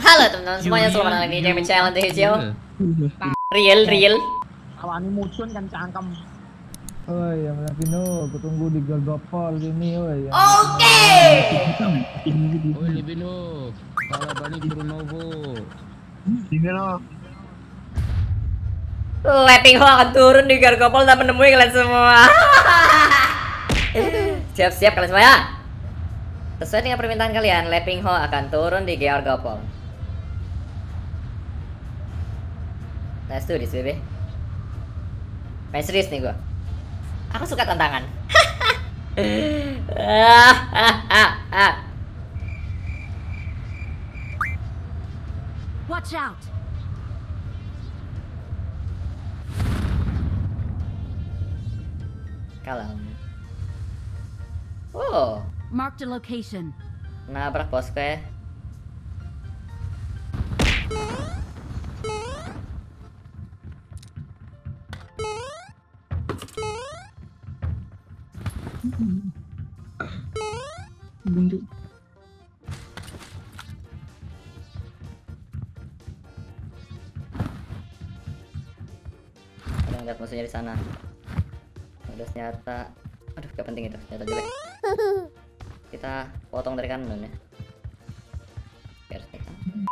Halo teman-teman semuanya, selamat datang di Game Challenge Hijau. Real. Awani muncul kan cangkem. Oi, yang Pino, kutunggu di Gargopol sini, oi. Oke. Oi, Libino. Kalau balik Brunovo. Ini loh. Letting Ho akan turun di Gargopol dan menemui kalian semua. Siap-siap kalian semua ya. Sesuai dengan permintaan kalian, Leping Ho akan turun di Gargopol. Let's do this, baby. Main serius nih gua. Aku suka tantangan. Watch out! Kalem. Oh, Mark the location. nabrak bosku ya. Buntu. Ada ngeliat musuhnya di sana. Ada senjata. Aduh, gak penting itu, senjata jelek. Kita potong dari kanan ya. Biar senjata.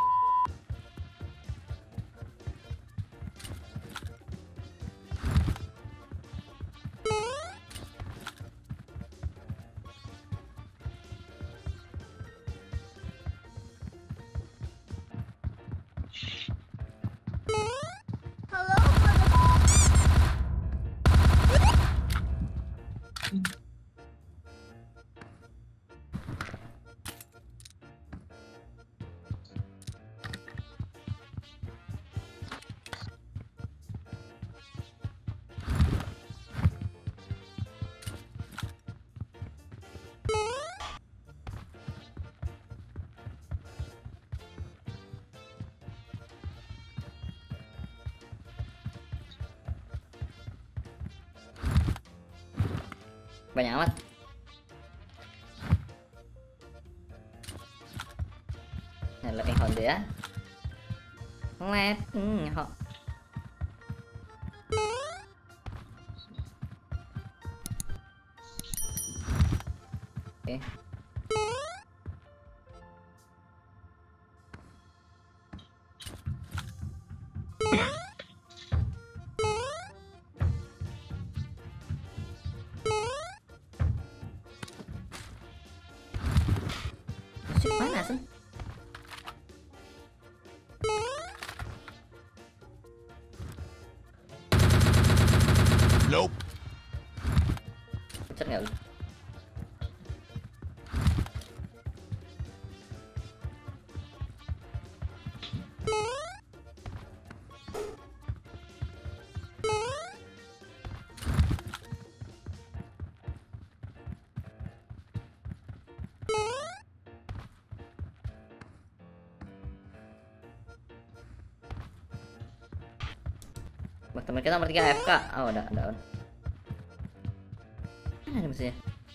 Banyak amat. Nah, Leping Ho dulu ya. Leping Ho. Oke. Musik mana sih? Nope. Pucat nggak lu? Teman kita nomor 3 AFK. Oh, udah on. Mana nih musuhnya?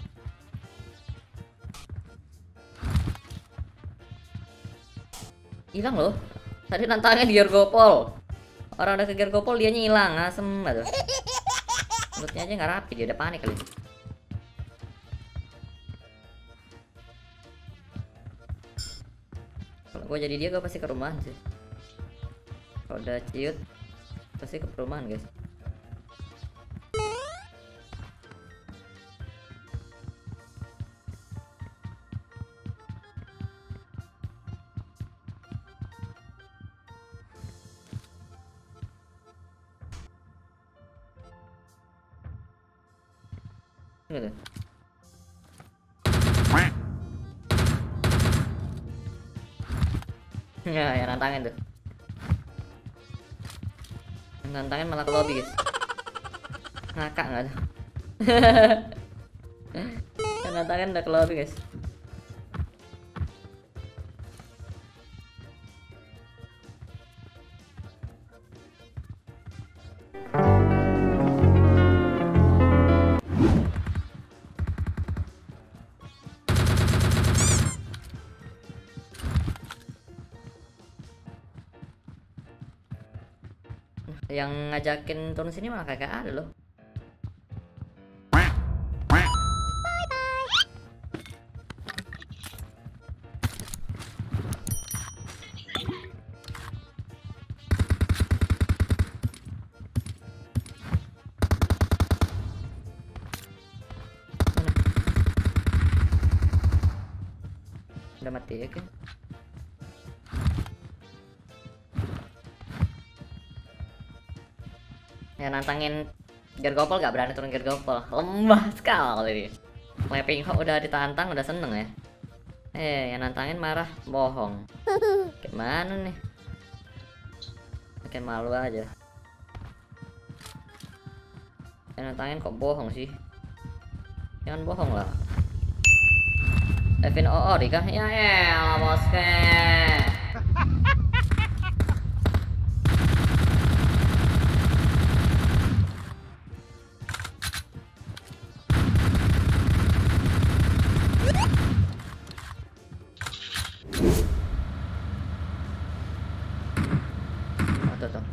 Hilang loh. Tadi nantangnya di Gargopol. Orang udah ke Gargopol, dianya hilang. Asem banget. Lootnya aja nggak rapi, dia udah panik kali. Kalau gue jadi dia, gue pasti ke rumahan sih. Kalau udah ciut pasti ke perumahan guys. Gitu. Ya, yang nantangin tuh. Nantangin malah ke lobby guys. Ngakak nggak ada. Nantangin udah ke lobby guys. Yang ngajakin turun sini malah kagak ada loh. Udah mati ya kan? Ya nantangin Gergopol gak berani turun Gergopol, lemah sekali. Clapping Hawk udah ditantang udah seneng ya. Yang nantangin marah bohong. Gimana nih? Makin malu aja. Yang nantangin kok bohong sih? Jangan bohong lah. Evin OO dikah? Ya elah bosnya. Tuh tuh.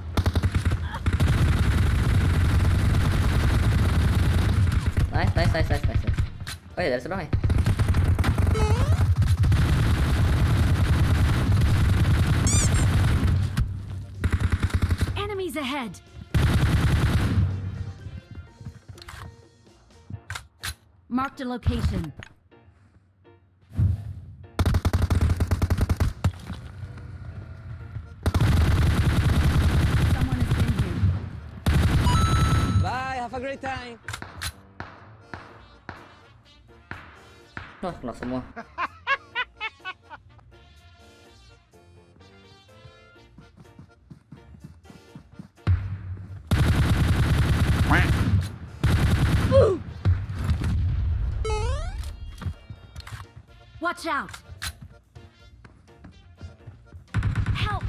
Nice. Oh ya dari seberang ya. Enemies ahead. Marked a location. Someone has been here. Bye, have a great time. Loh, kena semua. Watch out. Help.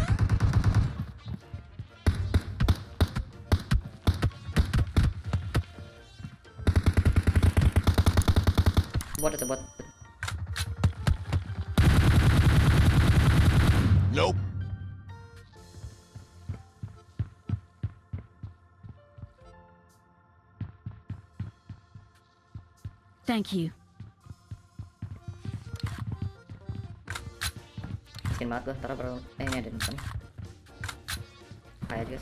Bot itu bot. Nope. Thank you. Miskin banget gue, taruh baru. Ini ada di depan. Kayak guys.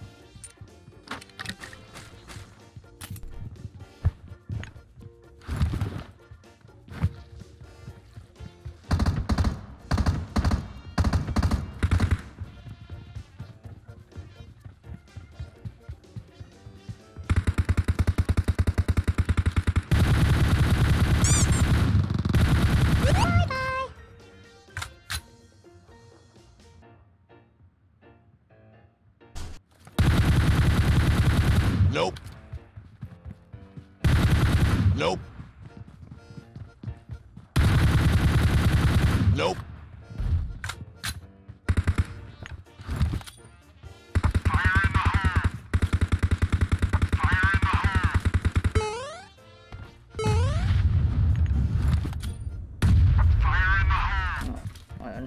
Nope. Nope. Nope. Oh, ini.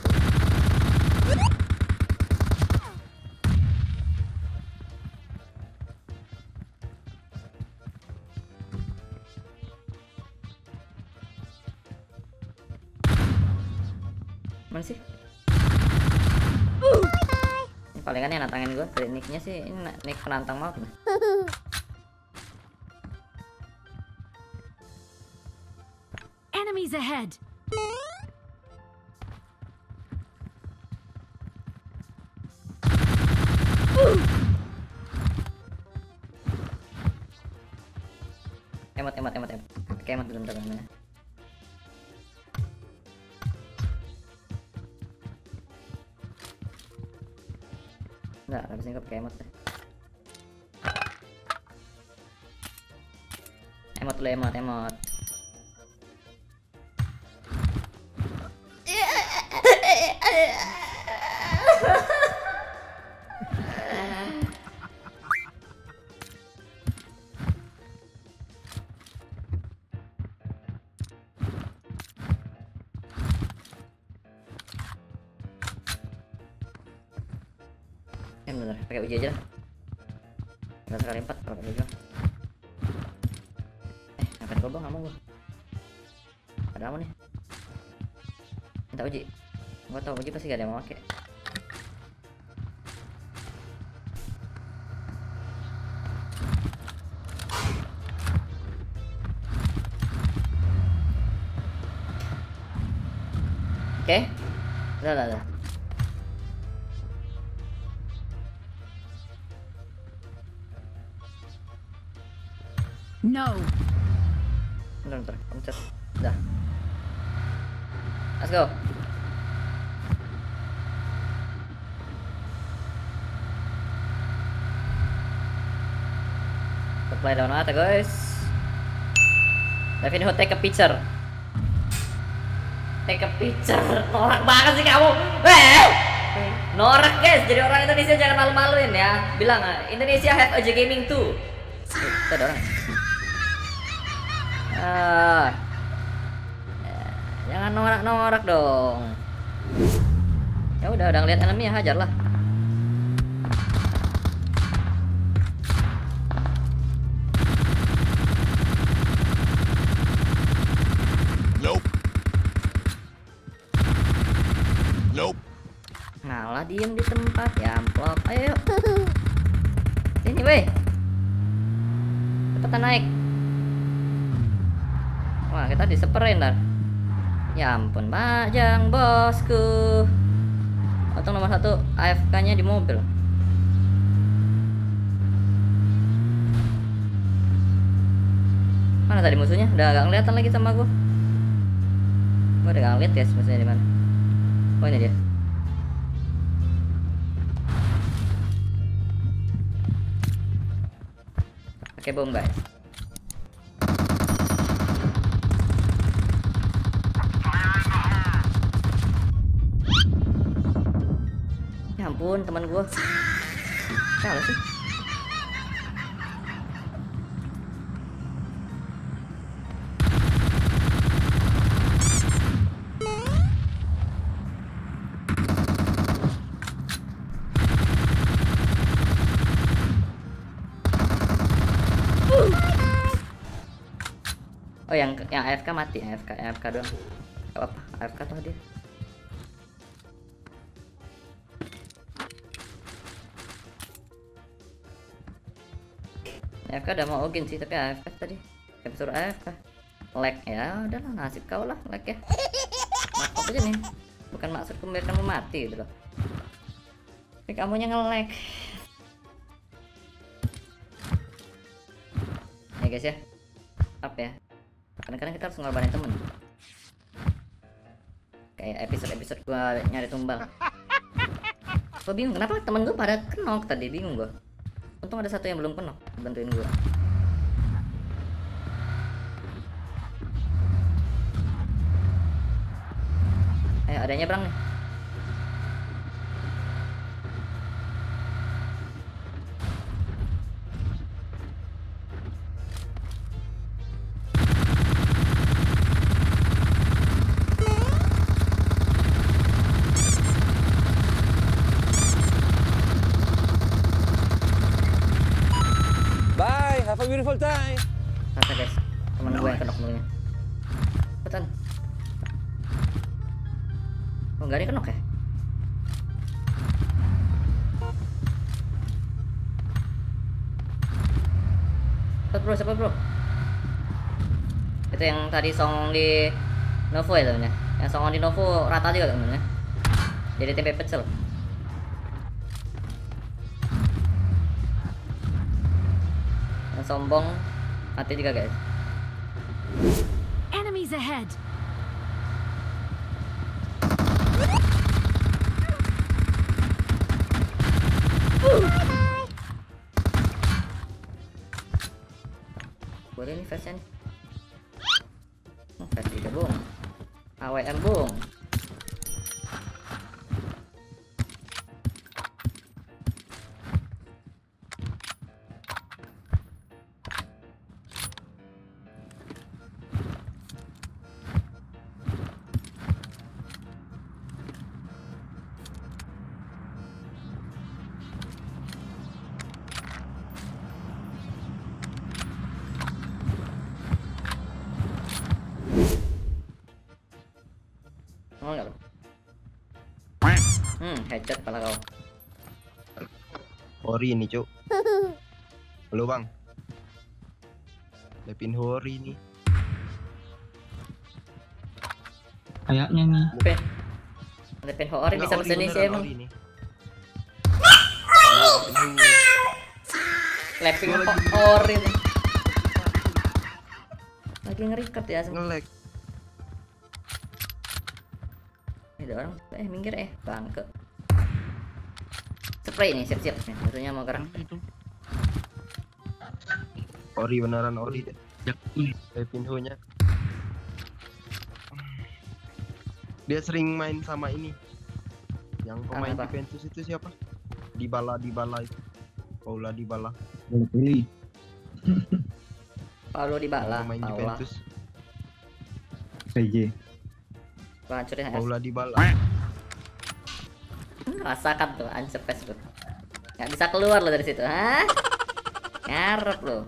Mana sih? Ini palingan yang nantangin gue dari nicknya sih, ini nick penantang maut nih. Enemies ahead. Emot. Pakai emot dulu bentar namanya. Nggak, habis ini gue pakai emot deh. Emot dulu, emot. Bener, pakai uji aja lah. Udah sekali 4 kalau pakai uji. Ngapain gua bang, nggak mau gua. Ada apa nih? Minta uji. Gua tau uji pasti gak ada yang mau pakai. Oke, udah. No. Bentar, pencet. Dah. Let's go. Supply down mata guys. Davinho take a picture. Take a picture. Norak banget sih kamu. Norak guys. Jadi orang Indonesia jangan malu-maluin ya. Bilang Indonesia have AJ Gaming too. Itu ada orang. Jangan norak-norak dong. Ya udah ngeliat enemy ya hajar lah. Nope. Ngalah diem di tempat ya amplop. Ayo. Sini weh. Cepetan naik. Wah, kita diseperin ntar. Ya ampun, Bajang bosku. Untung nomor 1 AFK-nya di mobil. Mana tadi musuhnya? Udah gak kelihatan lagi sama gua. Gua udah gak ngeliat ya musuhnya di mana. Oh ini dia. Pakai bom guys. Ya ampun teman gua. Salah sih. Oh yang AFK mati, AFK doang. Gak apa-apa, AFK tuh dia. AFK udah mau ogin sih, tapi AFK tadi. Saya suruh AFK. Lag ya, udahlah nasib kau lah lag ya. Maaf aja nih. Bukan maksudku biar kamu mati gitu loh. Tapi kamunya nge-lag. Ya guys ya. Apa ya? Kadang-kadang kita harus ngorbanin temen. Kayak episode gua nyari tumbal. Gua bingung kenapa temen gua pada kenok tadi, bingung gua. Untung ada satu yang belum kenok bantuin gua. Ayo ada nyebrang nih. Bye. Have a beautiful time. Kata guys, temen gue yang kenok dulunya. Cepetan. Oh nggak ada kenok ya? Siapa bro? Itu yang tadi song di Novo ya temennya. Yang song di Novo rata juga temennya. Jadi tempe pecel. Yang sombong mati juga guys. Enemies ahead. Boleh nih versi nih. Versi 3 bung. AWM bung. Headshot pala kau. Ori ini, Cuk. Halo, Bang. Lepinho Ori ini. Kayaknya nih. Lepinho Ori bisa bahasa Indonesia emang. Lepinho Ori nih. Lagi nge-record ya semua. Nge-lag. Ada orang, minggir bangke. Spray nih, siap-siap nih. Musuhnya mau gerak. Ori beneran Ori deh. Lepinho-nya. Dia sering main sama ini. Yang pemain Apa? Juventus itu siapa? Dybala itu. Paula Dybala. Boleh pilih. Paulo Dybala. Pemain Paula. Juventus. PJ. Gua hancurin HS. Paula Dybala. Rasakan tuh, hancur pes tuh. Nggak bisa keluar lo dari situ, hah? Ngarep lo.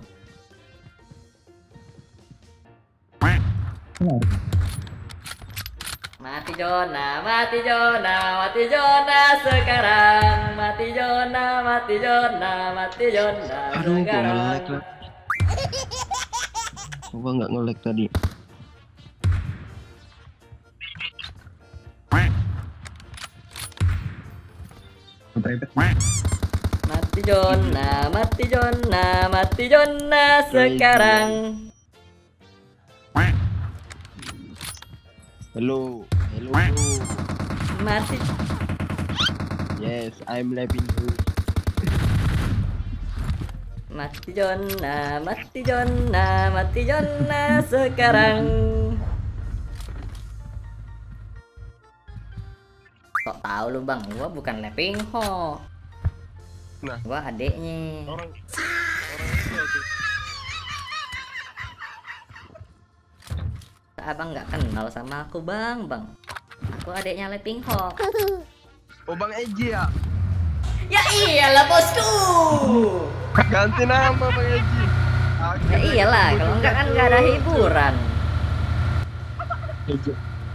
Mati Jona, mati Jona, mati Jona sekarang. Mati Jona, mati Jona, mati Jona Aduh, kok sekarang. nge-lag lah. Coba nggak nge-lag tadi. Mati Jona, mati Jona, mati Jona sekarang. Hello. Mati. Yes, I'm Lepinho. Mati Jona, mati Jona, mati Jona sekarang. Kok tahu lu bang? Gua bukan Lepinho. Nah. Gua adeknya. Orang itu. Abang nggak kenal sama aku bang. Aku adeknya Lepinho. Oh, Bang Eji ya? Ya iyalah bosku. Ganti nama Bang Eji. Ya iyalah, kalau enggak kan nggak ada hiburan. PJ.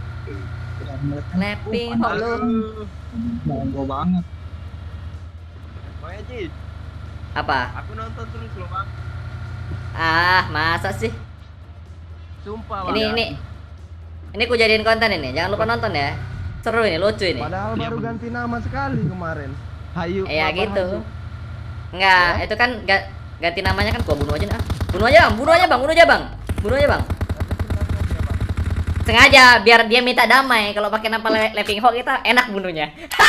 Lepinho lu. Bangga banget. Bang Eji, Apa? aku nonton terus loh, Bang. Ah, masa sih? Sumpah, Bang. Ini ku jadiin konten ini. Jangan lupa nonton ya. Seru ini, lucu ini. Padahal baru ganti nama sekali kemarin. Hayu. Ya Bapak gitu. Hayu. Enggak, Ya? itu kan ganti namanya kan gua bunuh aja nah. Bunuh aja, Bang. Bunuh aja, Bang. Bunuh aja, Bang. Bunuh aja, Bang. Sengaja biar dia minta damai. Kalau pakai nama Lepinho kita enak bunuhnya.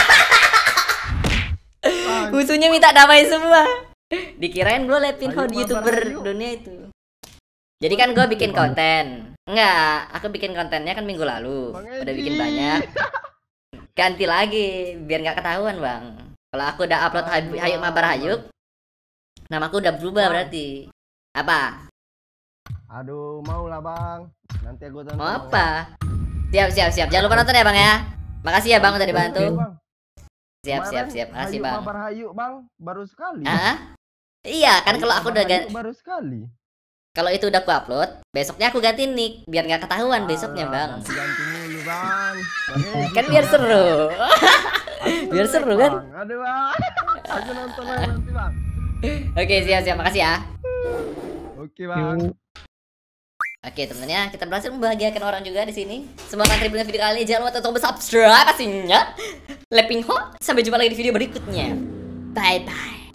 Musuhnya minta damai semua. Dikirain gua Lepinho Ayo, di Bapak YouTuber Ayu. dunia itu. Jadi kan gua bikin konten. Enggak, aku bikin kontennya kan minggu lalu. Bang Udah Edi. bikin banyak. Ganti lagi biar nggak ketahuan, Bang. Kalau aku udah upload Hayuk Mabar Hayuk, namaku udah berubah berarti. Apa? Aduh, mau lah, Bang. Nanti aku tonton. Mau apa? Siap. Jangan lupa nonton ya, Bang ya. Makasih ya, Bang, udah dibantu. Siap. Makasih, Bang. Kabar Hayu, Bang, baru sekali. Ah? Iya, kan kalau aku udah baru sekali. kalau itu udah aku upload, besoknya aku ganti nick biar nggak ketahuan besoknya, Bang. Ganti mulu, Bang. Kan biar seru. Biar seru kan? Bang. Aduh, Bang. Aku nonton lagi nanti, Bang. Oke, siap. Makasih ya. Oke, Bang. Oke teman-teman ya, kita berhasil membahagiakan orang juga di sini. Semoga kalian video kali ini. Jangan lupa tombol subscribe pastinya. Lepinho. Sampai jumpa lagi di video berikutnya. Bye bye.